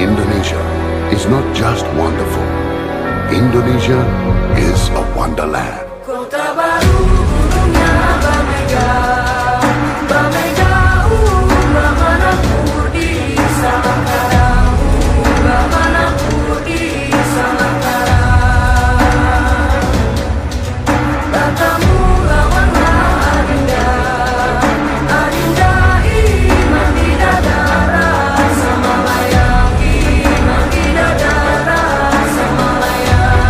Indonesia is not just wonderful. Indonesia is a wonderland. Kota baru gunungnya Bamega, Bamega Bamana Purdi Samangkara, Bamana Purdi Samangkara. Batamu lawanlah Adinda, Adinda iman bidadara sama layang, iman bidadara sama layang.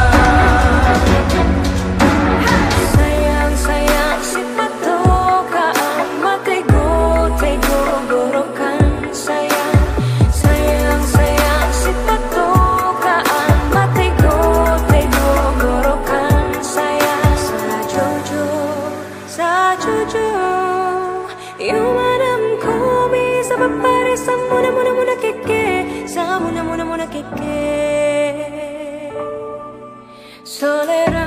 Sayang sayang si patokaan makai go tego gorokan sayang. Sayang sayang si patokaan makai go tego gorokan sayang. Sajojo sajojo yumadam komi sabapare samuna muna muna keke samuna muna muna keke solera